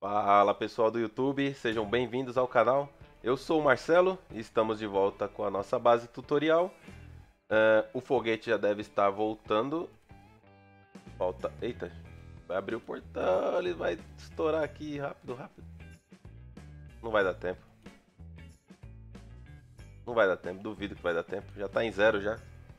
Fala pessoal do YouTube, sejam bem-vindos ao canal. Eu sou o Marcelo e estamos de volta com a nossa base tutorial. O foguete já deve estar voltando. Falta. Eita, vai abrir o portão, ele vai estourar aqui rápido, rápido. Não vai dar tempo. Não vai dar tempo, duvido que vai dar tempo. Já tá em zero já.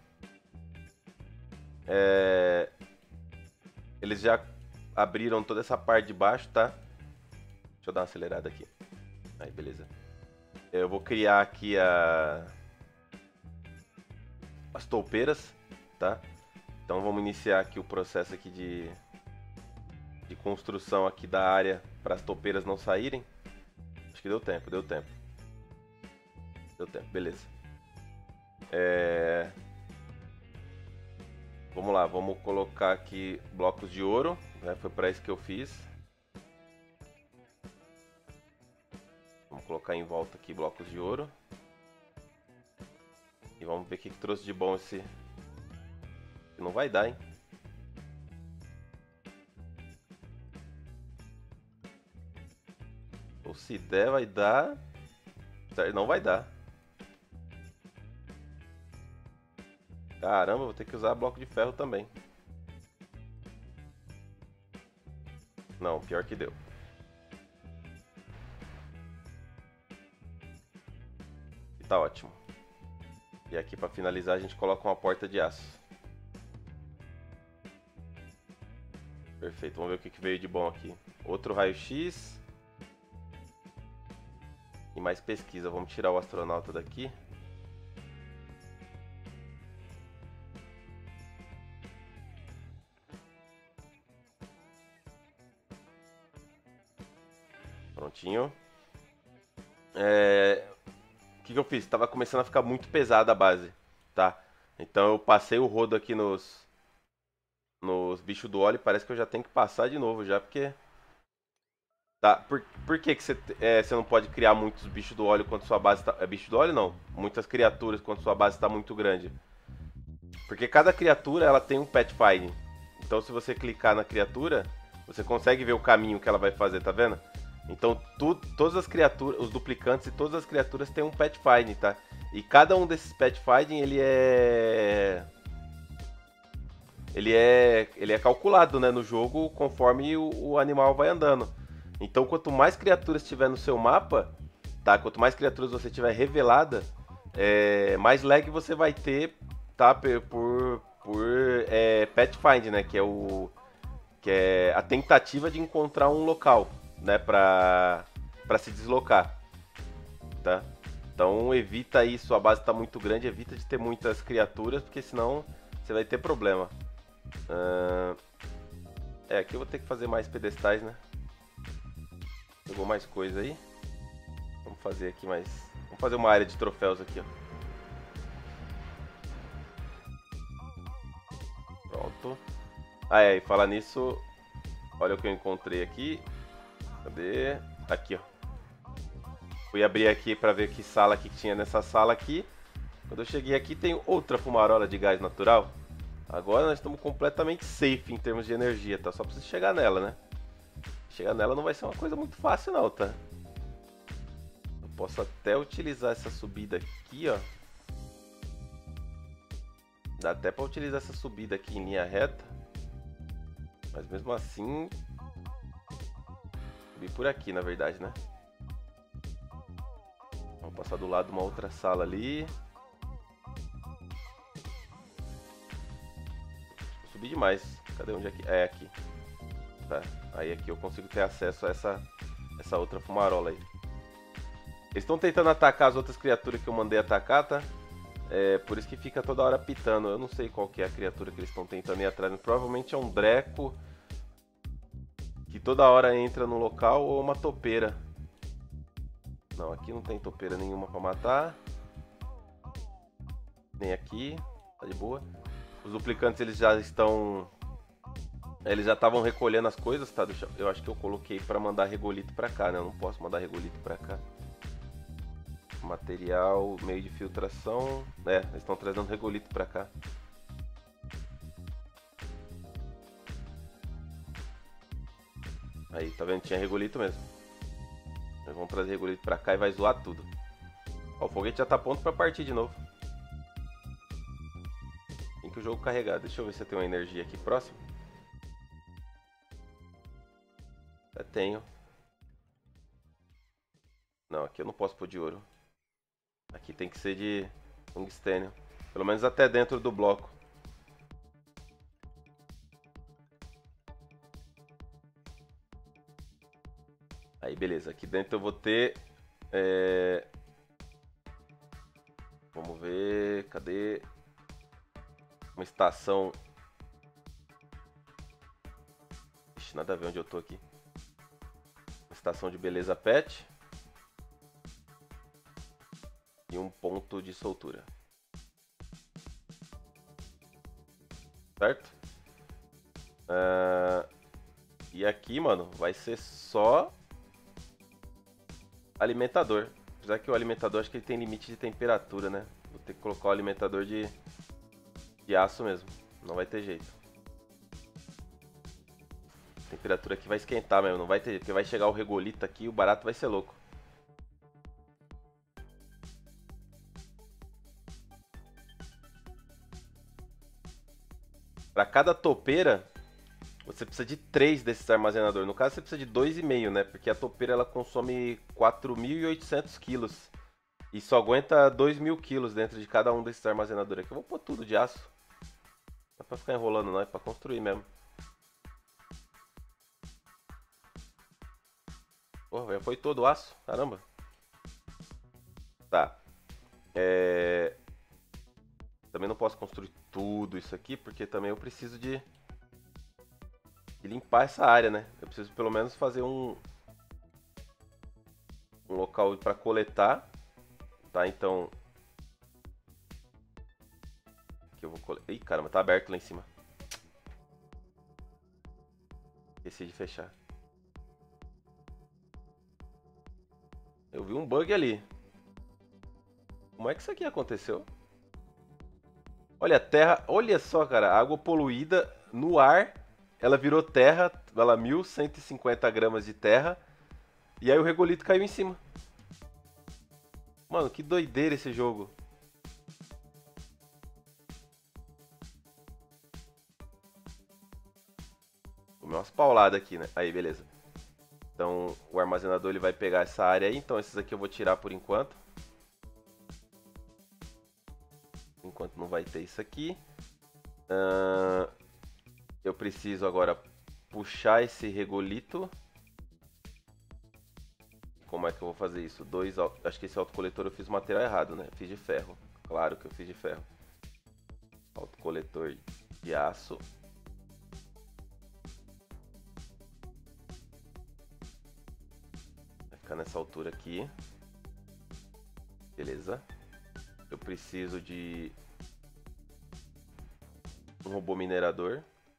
Eles já abriram toda essa parte de baixo, tá? Deixa eu dar uma acelerada aqui. Aí, beleza. Eu vou criar aqui as toupeiras, tá? Então vamos iniciar aqui o processo aqui de construção aqui da área para as toupeiras não saírem. Acho que deu tempo, deu tempo. Deu tempo, beleza. Vamos lá, vamos colocar aqui blocos de ouro, né? Foi para isso que eu fiz. Vamos colocar em volta aqui blocos de ouro. E vamos ver o que trouxe de bom esse... Não vai dar, hein? Ou se der, vai dar. Não vai dar. Caramba, vou ter que usar bloco de ferro também. Não, pior que deu. E tá ótimo. E aqui para finalizar a gente coloca uma porta de aço. Perfeito, vamos ver o que veio de bom aqui. Outro raio-x. E mais pesquisa. Vamos tirar o astronauta daqui. Prontinho. O que eu fiz? Tava começando a ficar muito pesada a base, tá? Então eu passei o rodo aqui nos bichos do óleo. Parece que eu já tenho que passar de novo já, porque... Tá, por que você não pode criar muitos bichos do óleo quando sua base tá... bicho do óleo não, muitas criaturas quando sua base está muito grande. Porque cada criatura ela tem um pathfinding. Então se você clicar na criatura, você consegue ver o caminho que ela vai fazer, tá vendo? Então todas as criaturas, os duplicantes e todas as criaturas têm um pathfinding, tá? E cada um desses pathfinding ele é calculado, né, no jogo conforme o animal vai andando. Então, quanto mais criaturas tiver no seu mapa, tá? Quanto mais criaturas você tiver revelada, mais lag você vai ter, tá? Por pathfind, né? Que é a tentativa de encontrar um local, né? Pra se deslocar, tá? Então, evita aí, sua base tá muito grande, evita de ter muitas criaturas, porque senão você vai ter problema. Aqui eu vou ter que fazer mais pedestais, né? Pegou mais coisa aí. Vamos fazer aqui mais... Vamos fazer uma área de troféus aqui, ó. Pronto. E falar nisso... Olha o que eu encontrei aqui. Cadê? Aqui, ó. Fui abrir aqui pra ver que sala aqui que tinha nessa sala aqui. Quando eu cheguei aqui tem outra fumarola de gás natural. Agora nós estamos completamente safe em termos de energia, tá? Só preciso chegar nela, né? Chegar nela não vai ser uma coisa muito fácil não, tá? Eu posso até utilizar essa subida aqui, ó. Dá até pra utilizar essa subida aqui em linha reta. Mas mesmo assim... Subir por aqui, na verdade, né? Vamos passar do lado de uma outra sala ali. Subi demais. Cadê? Onde é que... aqui. Tá. Aí aqui eu consigo ter acesso a essa outra fumarola aí. Eles estão tentando atacar as outras criaturas que eu mandei atacar, tá? Por isso que fica toda hora pitando. Eu não sei qual que é a criatura que eles estão tentando ir atrás. Provavelmente é um Dreco que toda hora entra no local, ou uma topeira. Não, aqui não tem topeira nenhuma pra matar. Nem aqui. Tá de boa. Os duplicantes eles já estão... Eles já estavam recolhendo as coisas, tá? Eu acho que eu coloquei pra mandar regolito pra cá, né? Eu não posso mandar regolito pra cá. Material, meio de filtração... eles estão trazendo regolito pra cá. Aí, tá vendo? Tinha regolito mesmo. Nós vamos trazer regolito pra cá e vai zoar tudo. Ó, o foguete já tá pronto pra partir de novo. Tem que o jogo carregar. Deixa eu ver se eu tenho uma energia aqui próximo. Já tenho. Não, aqui eu não posso pôr de ouro. Aqui tem que ser de tungstênio. Pelo menos até dentro do bloco. Aí, beleza. Aqui dentro eu vou ter... Vamos ver... Cadê? Uma estação... Ixi, nada a ver onde eu tô aqui. Uma estação de beleza pet. E um ponto de soltura. Certo? E aqui, mano, vai ser só alimentador. Apesar que o alimentador, acho que ele tem limite de temperatura, né? Vou ter que colocar o alimentador de aço mesmo. Não vai ter jeito. A temperatura aqui vai esquentar mesmo, não vai ter jeito. Porque vai chegar o regolito aqui e o barato vai ser louco. Para cada topeira, você precisa de 3 desses armazenadores. No caso, você precisa de 2,5, né? Porque a topeira ela consome 4.800 quilos. E só aguenta 2.000 quilos dentro de cada um desses armazenadores aqui. Eu vou pôr tudo de aço. Não é pra ficar enrolando não, é pra construir mesmo. Porra, já foi todo o aço? Caramba. Tá. Também não posso construir tudo isso aqui, porque também eu preciso de limpar essa área, né? Eu preciso pelo menos fazer um local para coletar, tá? Então... Aqui eu vou coletar... Ih, caramba, tá aberto lá em cima. Esqueci de fechar. Eu vi um bug ali. Como é que isso aqui aconteceu? Olha a terra, olha só, cara, água poluída no ar, ela virou terra, ela 1.150 gramas de terra, e aí o regolito caiu em cima. Mano, que doideira esse jogo. Tomei umas pauladas aqui, né? Aí, beleza. Então, o armazenador ele vai pegar essa área aí, então esses aqui eu vou tirar por enquanto. Enquanto não vai ter isso aqui. Eu preciso agora puxar esse regolito. Como é que eu vou fazer isso? Acho que esse autocoletor eu fiz o material errado, né? Fiz de ferro. Claro que eu fiz de ferro. Autocoletor de aço. Vai ficar nessa altura aqui. Beleza. Eu preciso de um robô minerador.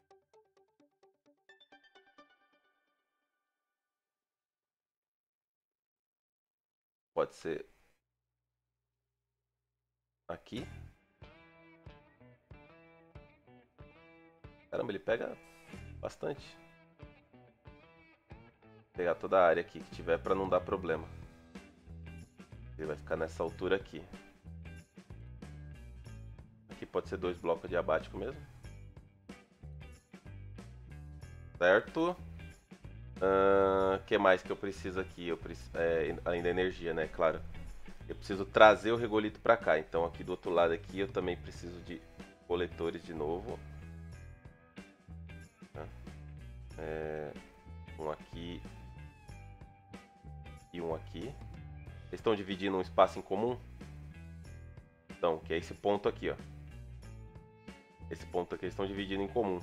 Pode ser aqui. Caramba, ele pega bastante. Vou pegar toda a área aqui que tiver para não dar problema. Ele vai ficar nessa altura aqui. Aqui pode ser 2 blocos diabático mesmo. Certo. O que mais que eu preciso aqui? Além da energia, né? Claro. Eu preciso trazer o regolito para cá. Então aqui do outro lado aqui eu também preciso de coletores de novo. Um aqui e um aqui. Eles estão dividindo um espaço em comum? Então, que é esse ponto aqui, ó. Esse ponto aqui eles estão dividindo em comum.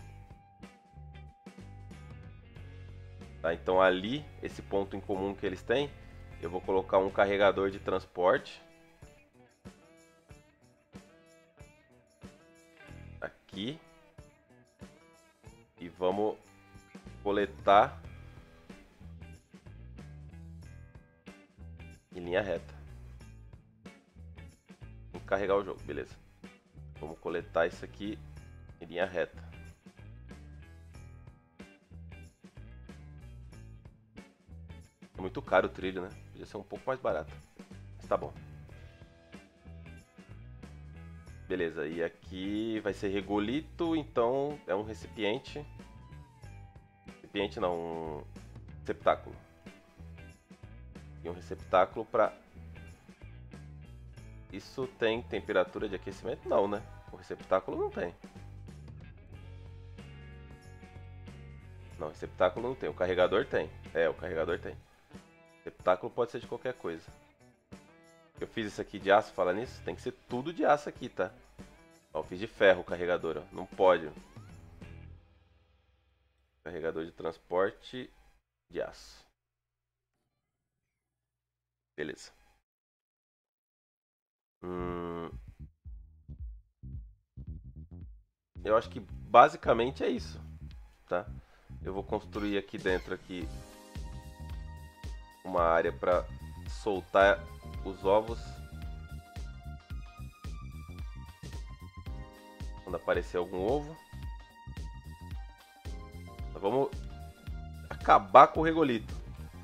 Tá, então ali, esse ponto em comum que eles têm, eu vou colocar um carregador de transporte. Aqui. E vamos coletar em linha reta. Vou carregar o jogo, beleza. Vamos coletar isso aqui em linha reta. Muito caro o trilho, né? Podia ser um pouco mais barato. Mas tá bom. Beleza, e aqui vai ser regolito, então é um recipiente. Recipiente não, um receptáculo. E um receptáculo para... Isso tem temperatura de aquecimento? Não, né? O receptáculo não tem. Não, receptáculo não tem. O carregador tem. É, o carregador tem. Receptáculo pode ser de qualquer coisa. Eu fiz isso aqui de aço, fala nisso? Tem que ser tudo de aço aqui, tá? Ó, eu fiz de ferro o carregador, ó. Não pode. Carregador de transporte de aço. Beleza. Eu acho que basicamente é isso, tá? Eu vou construir aqui dentro aqui uma área para soltar os ovos quando aparecer algum ovo. Nós vamos acabar com o regolito.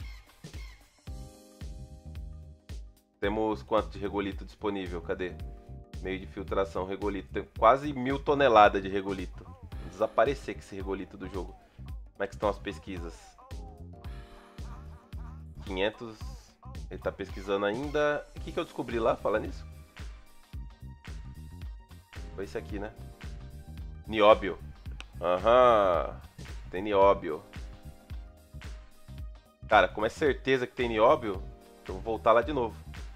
Temos quanto de regolito disponível? Cadê? Meio de filtração, regolito. Tem quase 1000 toneladas de regolito. Vou desaparecer com esse regolito do jogo. Como é que estão as pesquisas? 500. Ele tá pesquisando ainda. O que eu descobri lá? Fala nisso. Foi esse aqui, né? Nióbio. Aham. Tem nióbio. Cara, como é certeza que tem nióbio, eu vou voltar lá de novo.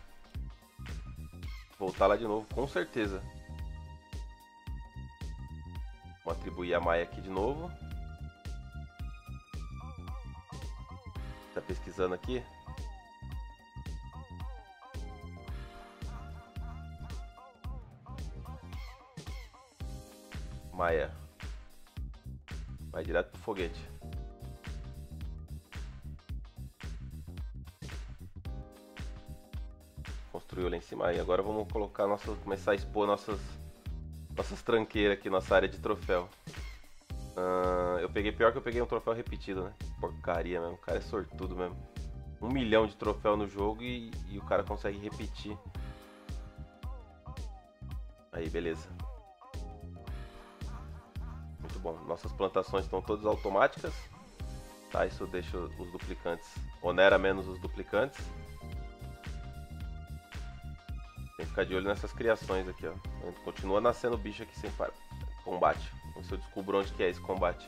Voltar lá de novo, com certeza. Vou atribuir a Maia aqui de novo. Tá pesquisando aqui. Maia. Vai direto pro foguete. Construiu lá em cima. Aí agora vamos colocar começar a expor nossas tranqueiras aqui, nossa área de troféu. Eu peguei, pior que eu peguei um troféu repetido, né? Porcaria mesmo, o cara é sortudo mesmo. 1 milhão de troféu no jogo e o cara consegue repetir. Aí, beleza. Muito bom. Nossas plantações estão todas automáticas. Tá, isso deixa os duplicantes. Onera menos os duplicantes. Tem que ficar de olho nessas criações aqui, ó. Continua nascendo bicho aqui sem parar. Combate. Vamos ver se eu descubro onde que é esse combate.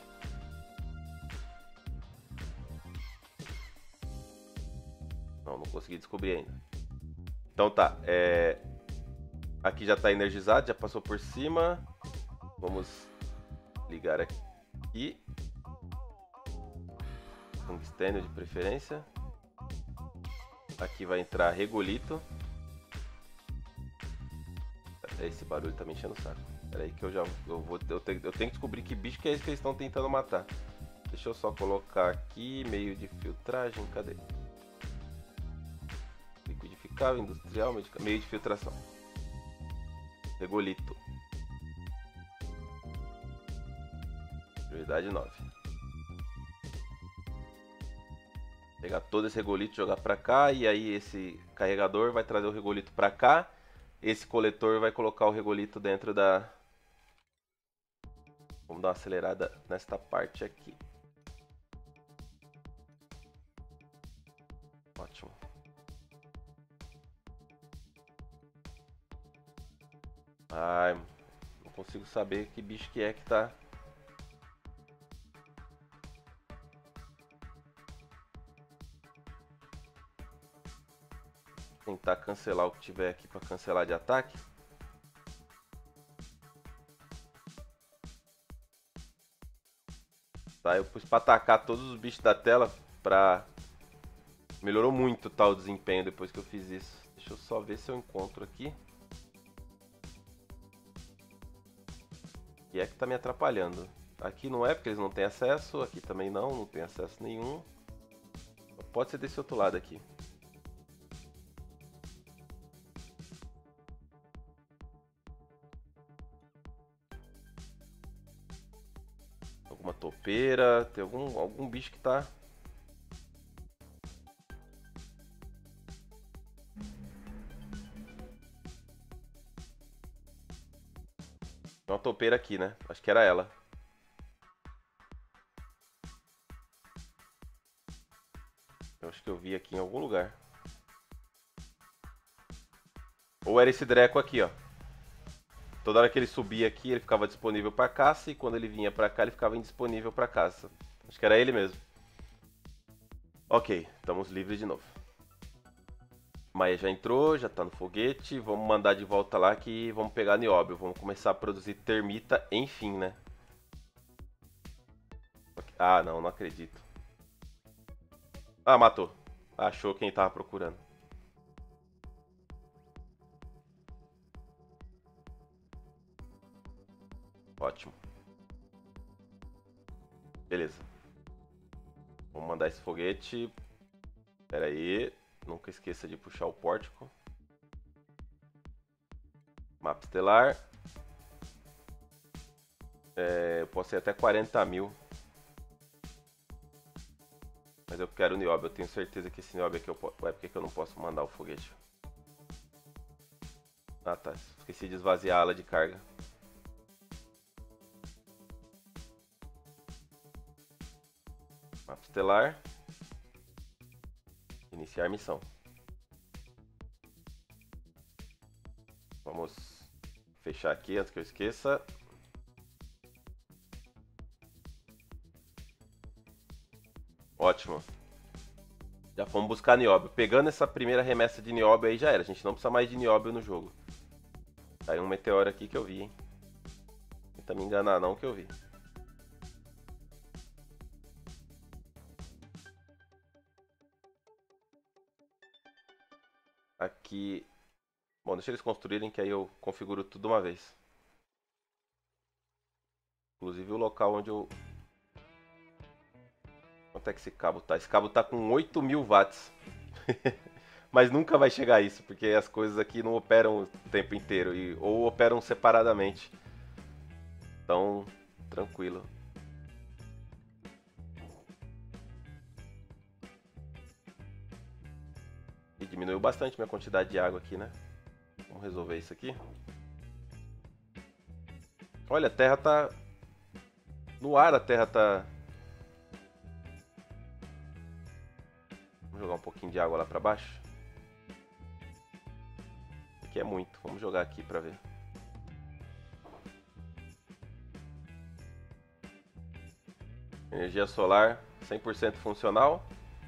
Não consegui descobrir ainda. Então tá, aqui já está energizado, já passou por cima. Vamos ligar aqui. Tungstênio de preferência. Aqui vai entrar regolito. Esse barulho tá me enchendo o saco. Espera aí que eu tenho que descobrir que bicho que é esse que eles estão tentando matar. Deixa eu só colocar aqui meio de filtragem. Cadê? Liquidificável, industrial, meio de filtração. Regolito. Prioridade 9. Pegar todo esse regolito e jogar pra cá. E aí esse carregador vai trazer o regolito pra cá. Esse coletor vai colocar o regolito dentro da... Vamos dar uma acelerada nesta parte aqui. Ótimo. Ai, não consigo saber que bicho que é que tá... Tentar cancelar o que tiver aqui para cancelar de ataque. Tá, eu pus para atacar todos os bichos da tela pra... Melhorou muito tá, o desempenho depois que eu fiz isso. Deixa eu só ver se eu encontro aqui. E é que tá me atrapalhando. Aqui não é porque eles não têm acesso, aqui também não tem acesso nenhum. Pode ser desse outro lado aqui. Alguma topeira, tem algum bicho que tá... Tem uma topeira aqui, né? Acho que era ela. Eu acho que eu vi aqui em algum lugar. Ou era esse Dreco aqui, ó. Toda hora que ele subia aqui, ele ficava disponível para caça. E quando ele vinha pra cá, ele ficava indisponível para caça. Acho que era ele mesmo. Ok, estamos livres de novo. Maia já entrou, já tá no foguete. Vamos mandar de volta lá que vamos pegar nióbio. Vamos começar a produzir termita, enfim, né? Ah, não, não acredito. Ah, matou. Achou quem tava procurando. Ótimo. Beleza. Vamos mandar esse foguete. Pera aí. Nunca esqueça de puxar o pórtico. Mapa estelar. Eu posso ir até 40 mil. Mas eu quero o nióbio. Eu tenho certeza que esse nióbio aqui eu posso. Ué, por que eu não posso mandar o foguete? Ah, tá. Esqueci de esvaziar a ala de carga. Mapa estelar. Iniciar missão. Vamos fechar aqui antes que eu esqueça. Ótimo. Já fomos buscar nióbio. Pegando essa primeira remessa de nióbio aí já era. A gente não precisa mais de nióbio no jogo. Caiu um meteoro aqui que eu vi, hein. Não tenta me enganar não que eu vi. Aqui. Bom, deixa eles construírem que aí eu configuro tudo de uma vez. Inclusive o local onde eu... Quanto é que esse cabo tá? Esse cabo tá com 8.000 watts. Mas nunca vai chegar a isso, porque as coisas aqui não operam o tempo inteiro. Ou operam separadamente. Então, tranquilo. E diminuiu bastante minha quantidade de água aqui, né? Vamos resolver isso aqui. Olha, a terra tá... No ar a terra tá... Vamos jogar um pouquinho de água lá pra baixo. Aqui é muito. Vamos jogar aqui pra ver. Energia solar 100% funcional.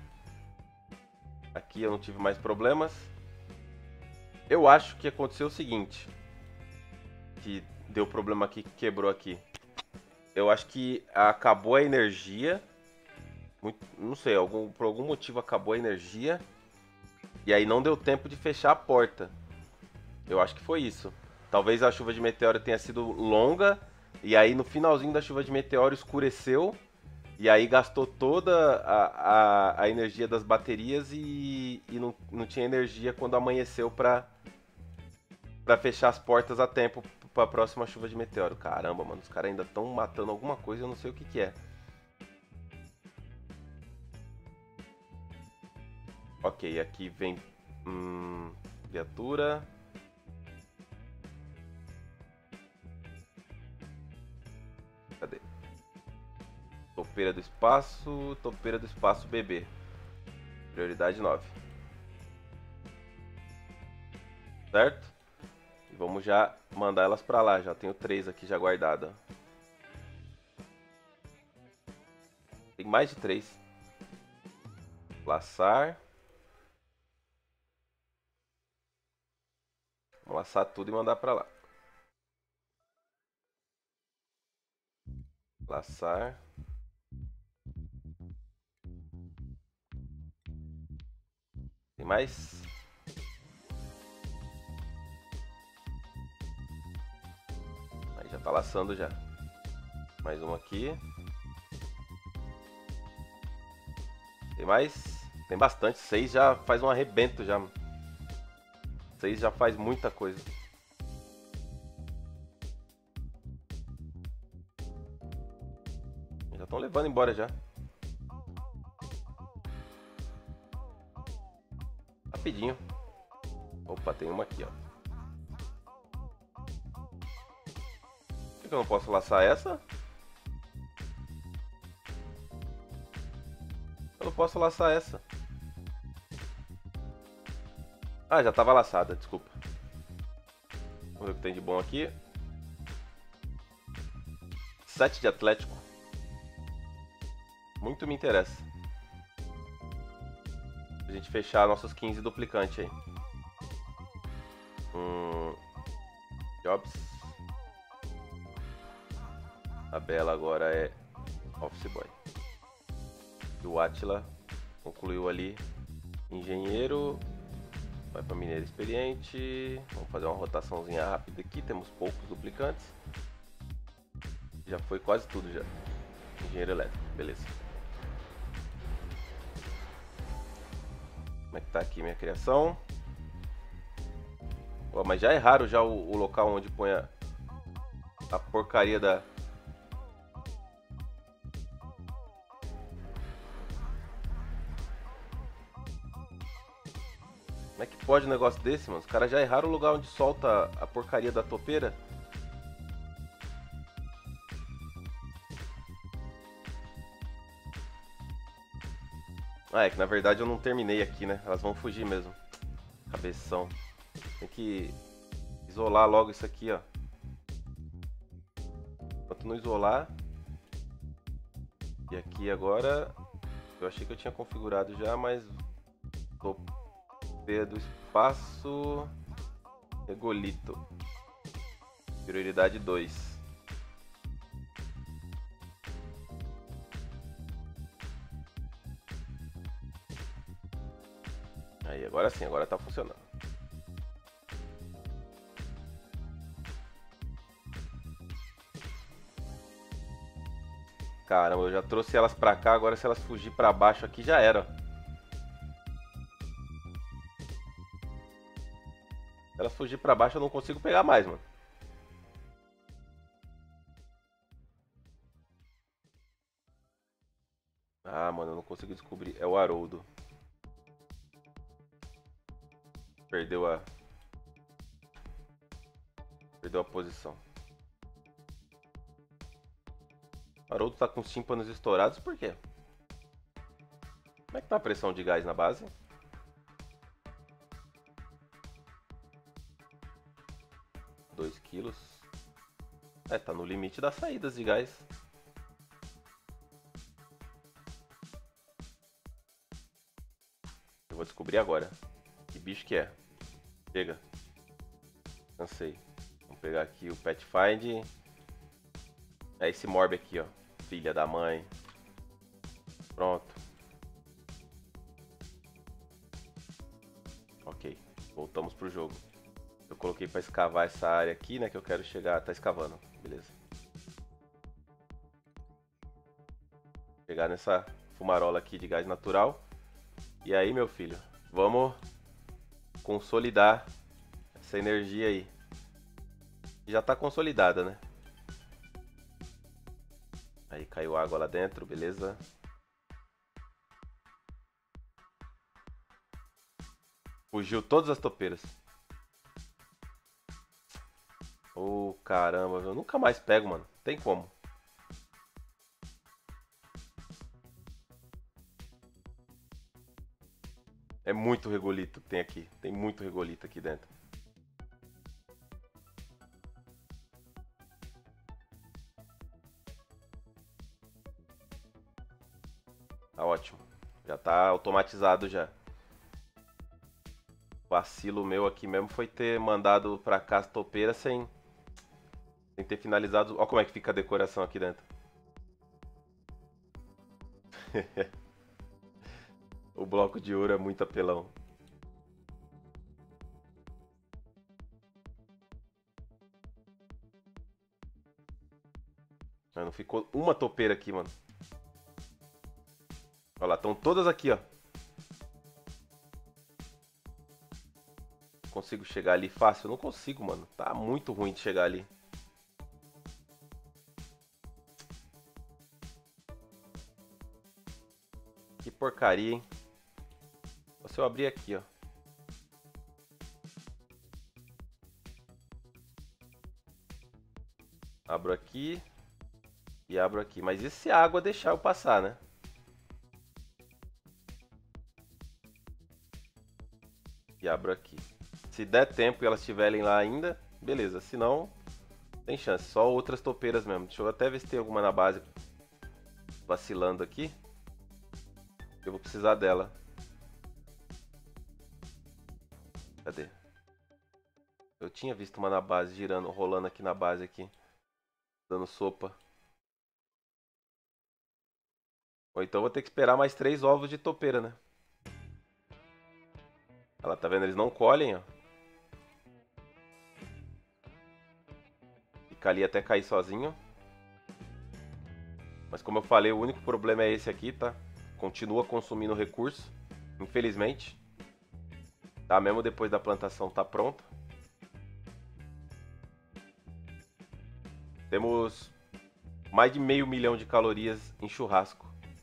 Aqui eu não tive mais problemas. Eu acho que aconteceu o seguinte. Que deu problema aqui, que quebrou aqui. Eu acho que acabou a energia. Não sei, por algum motivo acabou a energia. E aí não deu tempo de fechar a porta. Eu acho que foi isso. Talvez a chuva de meteoro tenha sido longa. E aí no finalzinho da chuva de meteoro escureceu. E aí gastou toda a energia das baterias e não tinha energia quando amanheceu pra fechar as portas a tempo pra próxima chuva de meteoro. Caramba, mano, os caras ainda estão matando alguma coisa, eu não sei o que que é. Ok, aqui vem criatura. Cadê? Topeira do espaço bebê. Prioridade 9. Certo? E vamos já mandar elas pra lá. Já tenho 3 aqui já guardada. Tem mais de 3. Laçar. Vamos laçar tudo e mandar pra lá. Laçar. Tem mais? Aí já tá laçando já. Mais um aqui. Tem mais? Tem bastante. 6 já faz um arrebento já. 6 já faz muita coisa. Já estão levando embora já. Rapidinho. Opa, tem uma aqui, ó. Por que eu não posso laçar essa? Eu não posso laçar essa. Ah, já tava laçada, desculpa. Vamos ver o que tem de bom aqui. 7 de Atlético. Muito me interessa. Pra gente fechar nossos 15 duplicantes aí. Jobs. A Bela agora é Office Boy. E o Atila concluiu ali. Engenheiro. Vai para mineiro experiente. Vamos fazer uma rotaçãozinha rápida aqui. Temos poucos duplicantes. Já foi quase tudo já. Engenheiro elétrico, beleza. Como é que tá aqui minha criação? Ó, mas já é raro já o local onde põe a porcaria da... Como é que pode um negócio desse, mano? Os caras já erraram o lugar onde solta a porcaria da topeira. Ah, é que na verdade eu não terminei aqui, né? Elas vão fugir mesmo. Cabeção. Tem que isolar logo isso aqui, ó. Enquanto não isolar... E aqui agora... Eu achei que eu tinha configurado já, mas... Topeira do espaço... Regolito. Prioridade 2. Aí, agora sim, agora tá funcionando. Caramba, eu já trouxe elas pra cá, agora se elas fugir pra baixo aqui já era. Se elas fugir pra baixo eu não consigo pegar mais, mano. Ah, mano, eu não consigo descobrir. É o Haroldo. Perdeu a posição. O Haroldo tá com os tímpanos estourados, por quê? Como é que tá a pressão de gás na base? Quilos. É, tá no limite das saídas de gás. Eu vou descobrir agora. Que bicho que é? Chega. Cansei. Vamos pegar aqui o Pathfind. É esse Morb aqui, ó. Filha da mãe. Pronto. Ok. Voltamos pro jogo. Eu coloquei pra escavar essa área aqui, né? Que eu quero chegar. Tá escavando. Beleza. Chegar nessa fumarola aqui de gás natural. E aí, meu filho, vamos consolidar essa energia aí. Já tá consolidada, né? Aí caiu água lá dentro, beleza. Fugiu todas as topeiras. Oh, caramba, eu nunca mais pego, mano. Tem como. É muito regolito que tem aqui. Tem muito regolito aqui dentro. Tá ótimo. Já tá automatizado já. O vacilo meu aqui mesmo foi ter mandado pra cá as topeiras sem ter finalizado. Olha como é que fica a decoração aqui dentro. O bloco de ouro é muito apelão. Não ficou uma topeira aqui, mano. Olha lá, estão todas aqui, ó. Consigo chegar ali fácil? Eu não consigo, mano. Tá muito ruim de chegar ali. Que porcaria, hein? Se eu abrir aqui, ó. Abro aqui e abro aqui. Mas e se a água deixar eu passar, né? E abro aqui. Se der tempo e elas estiverem lá ainda, beleza. Se não, tem chance. Só outras topeiras mesmo. Deixa eu até ver se tem alguma na base vacilando aqui. Eu vou precisar dela. Cadê? Eu tinha visto uma na base girando, rolando aqui na base aqui. Dando sopa. Ou então vou ter que esperar mais 3 ovos de topeira, né? Olha lá, tá vendo? Eles não colhem, ó. Fica ali até cair sozinho. Mas como eu falei, o único problema é esse aqui, tá? Continua consumindo recurso, infelizmente. Tá? Mesmo depois da plantação tá pronta. Temos mais de 500 mil de calorias em churrasco.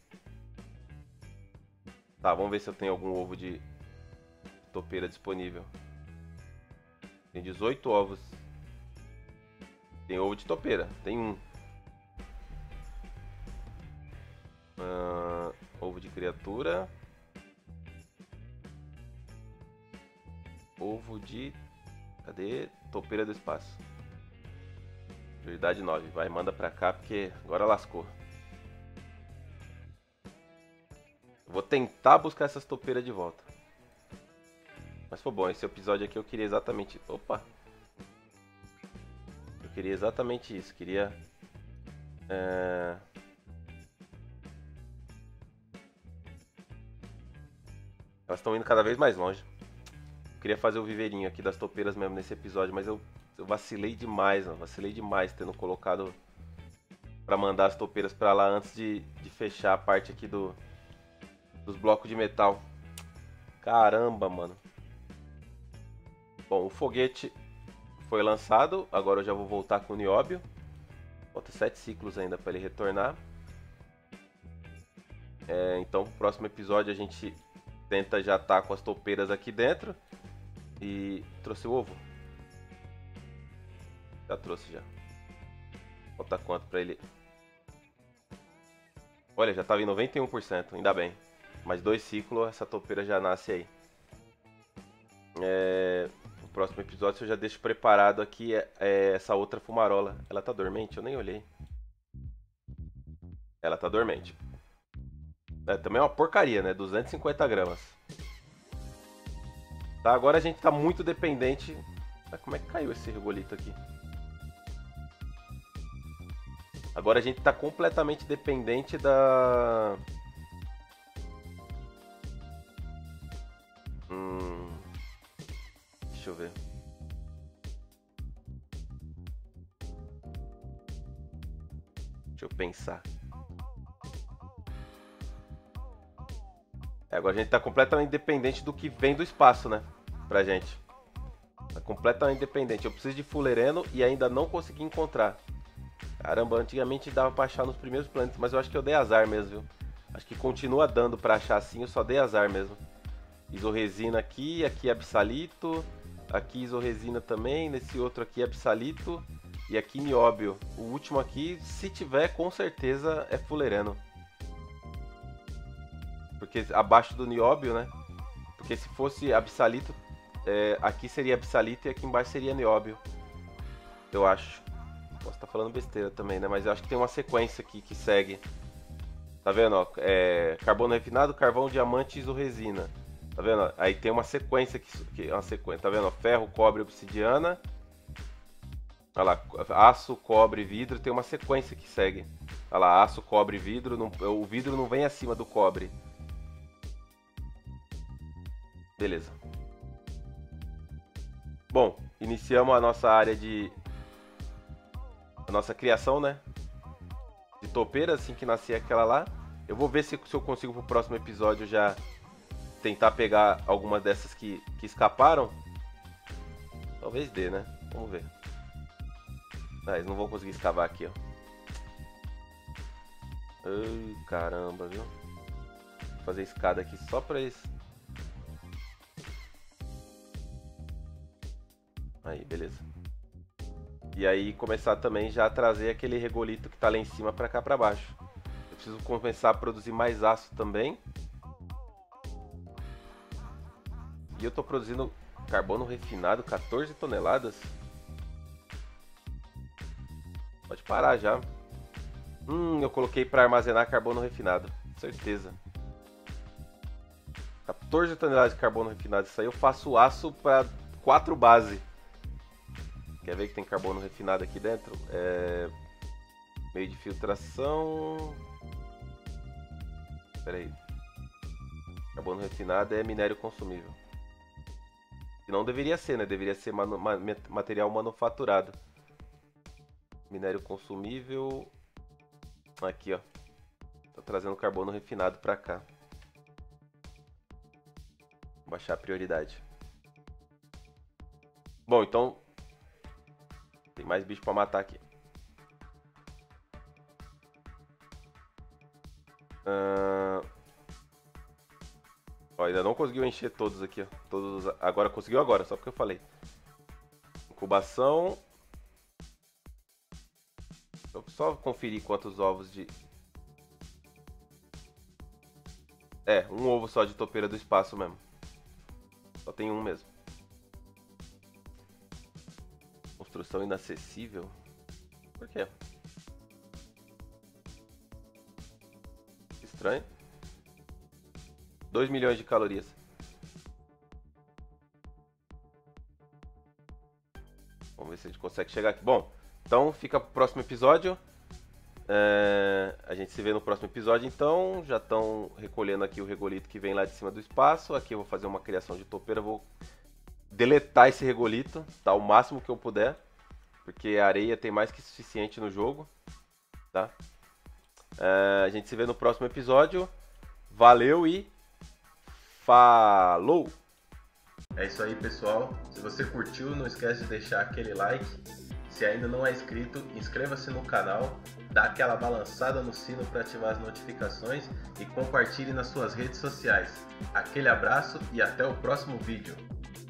Tá, vamos ver se eu tenho algum ovo de topeira disponível. Tem 18 ovos. Tem ovo de topeira, tem um. Ovo de criatura. Ovo de... Cadê? Topeira do espaço. Prioridade 9. Vai, manda pra cá porque agora lascou. Vou tentar buscar essas topeiras de volta. Mas foi bom, esse episódio aqui eu queria exatamente... Opa! Eu queria exatamente isso. Queria... Elas estão indo cada vez mais longe. Eu queria fazer o viveirinho aqui das topeiras mesmo nesse episódio, mas eu vacilei demais, mano. Vacilei demais tendo colocado pra mandar as topeiras pra lá antes de fechar a parte aqui dos blocos de metal. Caramba, mano. Bom, o foguete foi lançado. Agora eu já vou voltar com o nióbio. Falta 7 ciclos ainda pra ele retornar. Então, no próximo episódio a gente tenta já estar com as topeiras aqui dentro. E trouxe o ovo? Já trouxe já. Falta quanto pra ele? Olha, já estava em 91%, ainda bem. Mais 2 ciclos, essa topeira já nasce aí. No próximo episódio eu já deixo preparado aqui essa outra fumarola. Ela tá dormente? Eu nem olhei. Ela tá dormente. Também é uma porcaria, né? 250 gramas. Tá, agora a gente tá muito dependente... Como é que caiu esse regolito aqui? Agora a gente tá completamente dependente da... Deixa eu ver. Deixa eu pensar. Agora a gente tá completamente dependente do que vem do espaço, né? Pra gente. Tá completamente dependente. Eu preciso de fulereno e ainda não consegui encontrar. Caramba, antigamente dava pra achar nos primeiros planetas, mas eu acho que eu dei azar mesmo, viu? Acho que continua dando pra achar assim, eu só dei azar mesmo. Isorresina aqui, aqui absalito, aqui isorresina também, nesse outro aqui absalito e aqui nióbio. O último aqui, se tiver, com certeza é fulereno. Porque abaixo do nióbio, né? Porque se fosse absalito, aqui seria absalito e aqui embaixo seria nióbio. Eu acho. Posso estar falando besteira também, né? Mas eu acho que tem uma sequência aqui que segue. Tá vendo, ó? Carbono refinado, carvão, diamante e isorresina. Tá vendo? Aí tem uma sequência que é uma sequência. Tá vendo? Ferro, cobre, obsidiana. Olha lá, aço, cobre, vidro. Tem uma sequência que segue. Olha lá, aço, cobre, vidro. O vidro não vem acima do cobre. Beleza. Bom, iniciamos a nossa área de... A nossa criação, né? De topeira, assim que nascer aquela lá. Eu vou ver se eu consigo pro próximo episódio já tentar pegar algumas dessas que escaparam. Talvez dê, né? Vamos ver. Eles não vão conseguir escavar aqui, ó. Ai, caramba, viu? Vou fazer escada aqui só pra isso. Aí, beleza. E aí começar também já a trazer aquele regolito que tá lá em cima pra cá pra baixo. Eu preciso começar a produzir mais aço também. E eu tô produzindo carbono refinado, 14 toneladas. Pode parar já. Eu coloquei pra armazenar carbono refinado, certeza. 14 toneladas de carbono refinado, isso aí eu faço aço pra 4 bases. Quer ver que tem carbono refinado aqui dentro? Meio de filtração. Pera aí. Carbono refinado é minério consumível. E não deveria ser, né? Deveria ser material manufaturado. Minério consumível. Aqui, ó. Tô trazendo carbono refinado pra cá. Vou baixar a prioridade. Bom, então tem mais bicho pra matar aqui. Ó, ainda não conseguiu encher todos aqui, ó. Todos, agora conseguiu agora, só porque eu falei. Incubação. Deixa eu só conferir quantos ovos de... um ovo só de topeira do espaço mesmo. Só tem um mesmo. Construção inacessível? Por quê? Estranho. 2 milhões de calorias. Vamos ver se a gente consegue chegar aqui. Bom, então fica pro próximo episódio. A gente se vê no próximo episódio, então. Já estão recolhendo aqui o regolito que vem lá de cima do espaço. Aqui eu vou fazer uma criação de topeira. Vou deletar esse regolito, tá? O máximo que eu puder. Porque a areia tem mais que suficiente no jogo, tá? A gente se vê no próximo episódio. Valeu e falou! É isso aí, pessoal. Se você curtiu, não esquece de deixar aquele like. Se ainda não é inscrito, inscreva-se no canal, dá aquela balançada no sino para ativar as notificações e compartilhe nas suas redes sociais. Aquele abraço e até o próximo vídeo.